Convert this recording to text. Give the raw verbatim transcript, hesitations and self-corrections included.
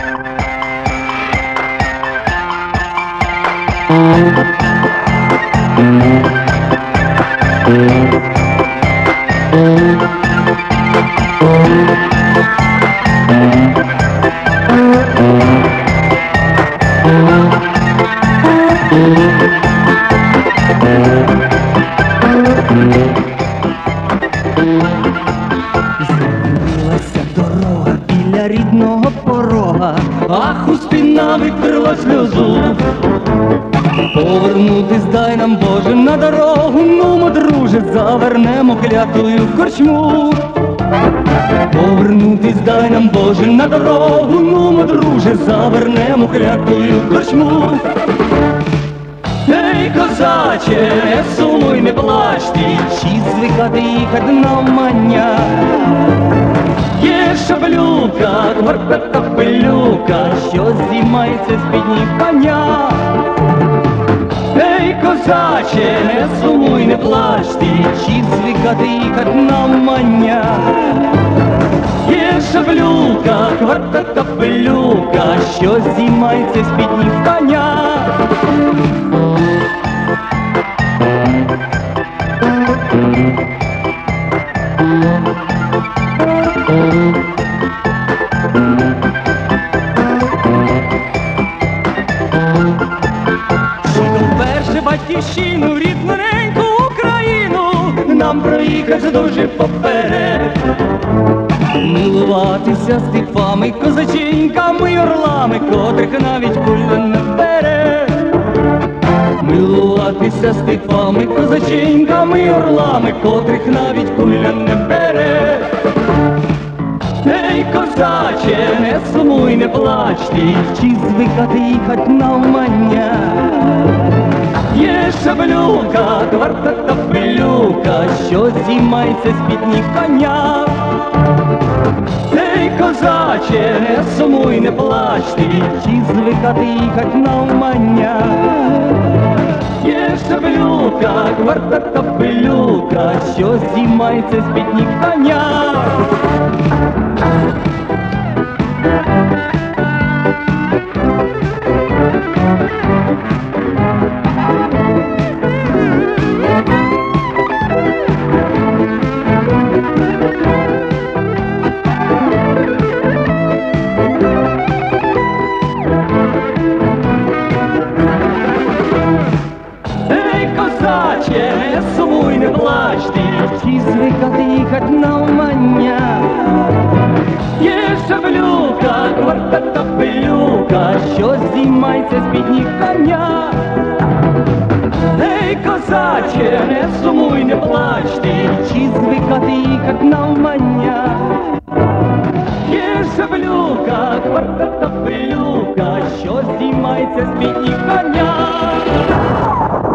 З'явилася дорога біля рідного порога, ах, у спина викрила сльозу. Повернутись дай нам, Боже, на дорогу, нумо, друже, завернемо клятую корчму. Повернутись дай нам, Боже, на дорогу, нумо, друже, завернемо клятую корчму. Ей, козаче, не сумуй, не плач ти, чи звикати їхать навмання. Є шаблюка, квартета пилюка, що здіймається з підніг коня. Ей, козаче, не сумуй, не плач ти, чи звикати їхать навмання. Є шаблюка, квартета пилюка, що здіймається з підніг коня. Батьківщину, рідну неньку Україну, нам проїхати дуже поперед. Милуватися степами, козаченьками, орлами, котрих навіть куля не бере. Милуватися степами, козаченьками, орлами, котрих навіть куля не бере. Ей, козаче, не сумуй, не плач ти, чи звикати їхать навмання. Є шаблюка, квартета пилюка, що здіймається з підніг коня. Ей, козаче, не сумуй, не плач ти, чи звикати їхать навмання. Є шаблюка, квартета пилюка, що здіймається з підніг коня. Не сумуй, не плач ти, чи звикати їхать навмання. Є шаблюка, квартета пилюка, що здіймається з підніг коня. Ей, козаче, не сумуй, не плач ти, чи звикати їхать навмання. Є шаблюка, квартета пилюка, що здіймається з підніг коня.